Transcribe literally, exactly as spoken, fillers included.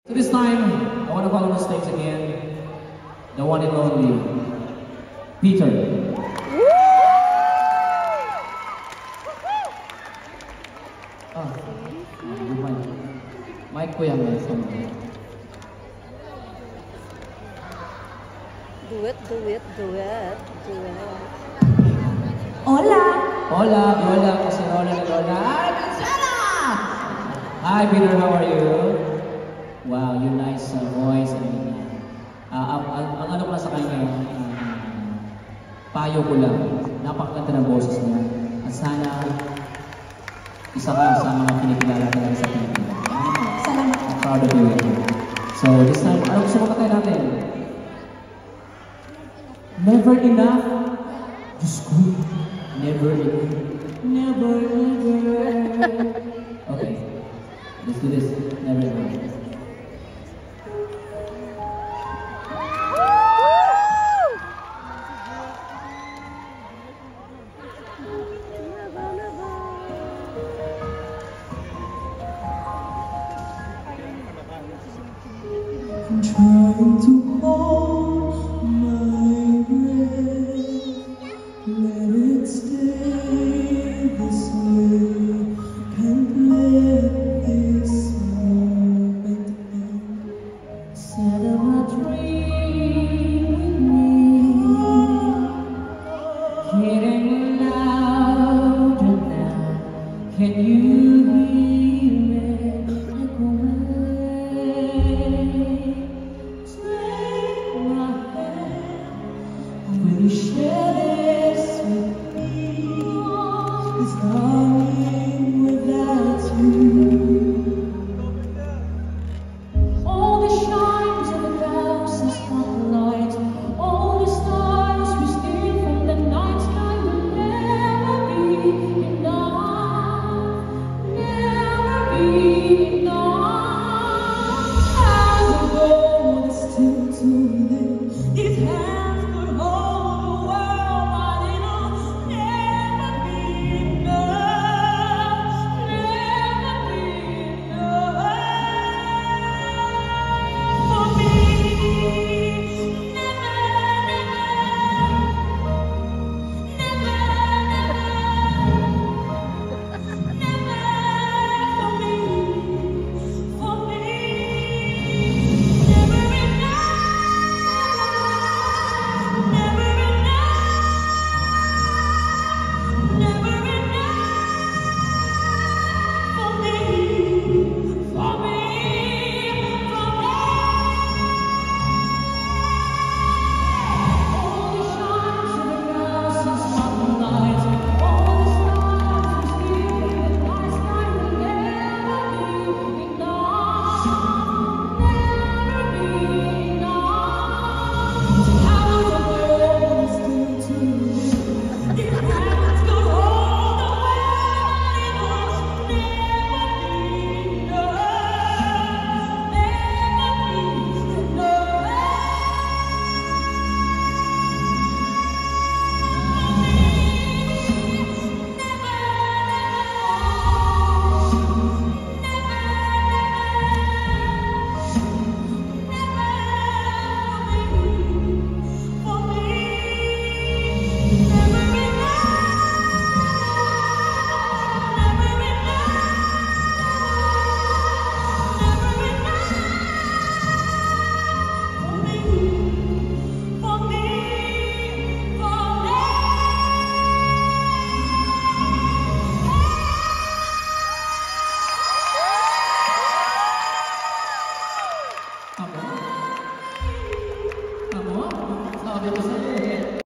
So this time, I want to follow the stage again. The one and only Peter. Ah, yung mic. Mic ko yan, guys. Duet, duet, duet, duet. Hola! Hola, hola, kasi Rola na Rola. Hi, Marcela! Hi, Peter, how are you? Wow, you nice uh, voice. And, uh, uh, ang, ang, ang ano ko lang sa kanya, uh, payo ko lang. Napakaganda ng boses niya. At sana, isa ka sa mga pinikilala talaga sa Pilipinas. Salamat. I'm proud of you. So, this time, ano gusto mo katay natin? Never enough. Diyos ko. Never enough. Never, never. Okay. Let's do this. Never enough. I'm trying to hold my breath, let it stay this way. Can't let this moment end. Set up a dream with me, getting louder now. Can you hear it echoing? Will you share this with me? It's nothing without you. All the shines of the thousand spotlights, all the stars we steal from the night sky will never be enough, never be enough. As the gold is still too lit, it has good hope. Okay.